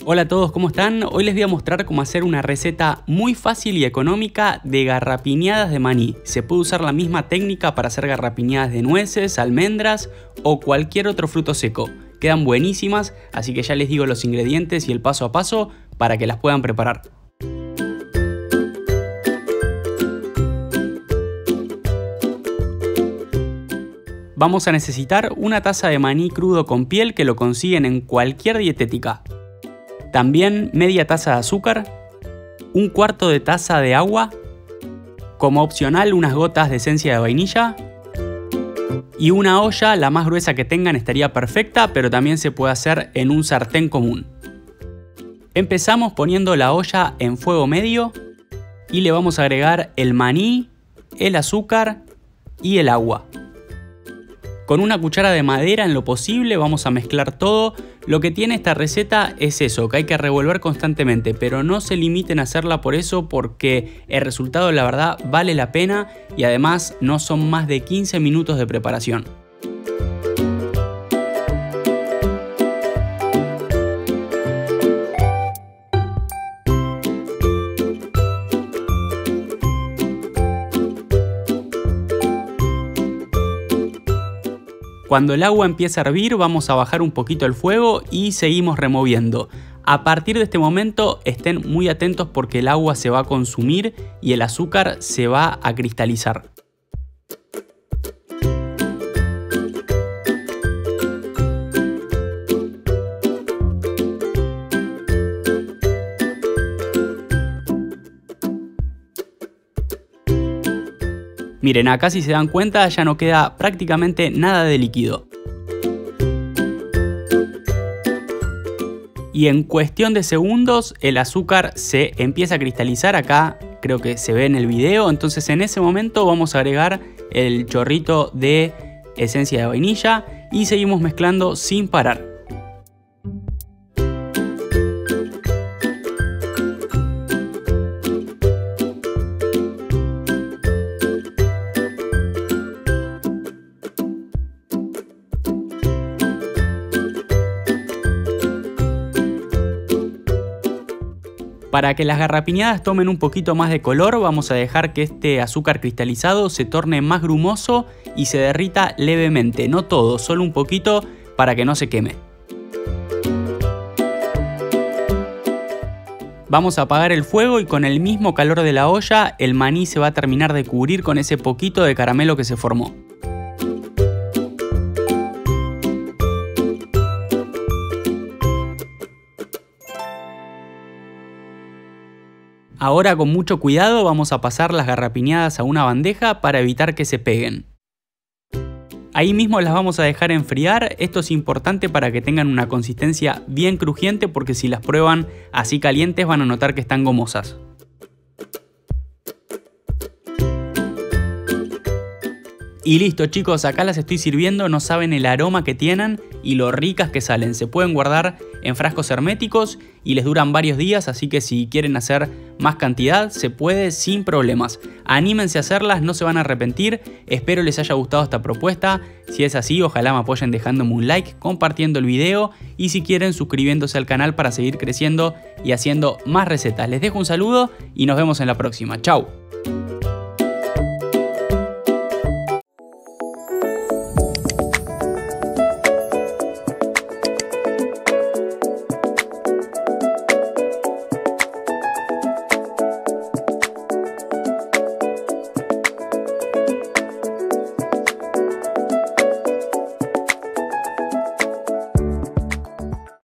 Hola a todos, ¿cómo están? Hoy les voy a mostrar cómo hacer una receta muy fácil y económica de garrapiñadas de maní. Se puede usar la misma técnica para hacer garrapiñadas de nueces, almendras o cualquier otro fruto seco. Quedan buenísimas, así que ya les digo los ingredientes y el paso a paso para que las puedan preparar. Vamos a necesitar una taza de maní crudo con piel que lo consiguen en cualquier dietética. También media taza de azúcar, un cuarto de taza de agua, como opcional unas gotas de esencia de vainilla y una olla, la más gruesa que tengan estaría perfecta, pero también se puede hacer en un sartén común. Empezamos poniendo la olla en fuego medio y le vamos a agregar el maní, el azúcar y el agua. Con una cuchara de madera en lo posible vamos a mezclar todo. Lo que tiene esta receta es eso, que hay que revolver constantemente, pero no se limiten a hacerla por eso, porque el resultado la verdad vale la pena y además no son más de 15 minutos de preparación. Cuando el agua empieza a hervir vamos a bajar un poquito el fuego y seguimos removiendo. A partir de este momento estén muy atentos porque el agua se va a consumir y el azúcar se va a cristalizar. Miren, acá si se dan cuenta ya no queda prácticamente nada de líquido. Y en cuestión de segundos el azúcar se empieza a cristalizar, acá creo que se ve en el video, entonces en ese momento vamos a agregar el chorrito de esencia de vainilla y seguimos mezclando sin parar. Para que las garrapiñadas tomen un poquito más de color, vamos a dejar que este azúcar cristalizado se torne más grumoso y se derrita levemente, no todo, solo un poquito para que no se queme. Vamos a apagar el fuego y con el mismo calor de la olla, el maní se va a terminar de cubrir con ese poquito de caramelo que se formó. Ahora con mucho cuidado vamos a pasar las garrapiñadas a una bandeja para evitar que se peguen. Ahí mismo las vamos a dejar enfriar, esto es importante para que tengan una consistencia bien crujiente porque si las prueban así calientes van a notar que están gomosas. Y listo chicos, acá las estoy sirviendo, no saben el aroma que tienen y lo ricas que salen. Se pueden guardar en frascos herméticos y les duran varios días, así que si quieren hacer más cantidad se puede sin problemas. Anímense a hacerlas, no se van a arrepentir. Espero les haya gustado esta propuesta. Si es así, ojalá me apoyen dejándome un like, compartiendo el video y si quieren suscribiéndose al canal para seguir creciendo y haciendo más recetas. Les dejo un saludo y nos vemos en la próxima. Chau.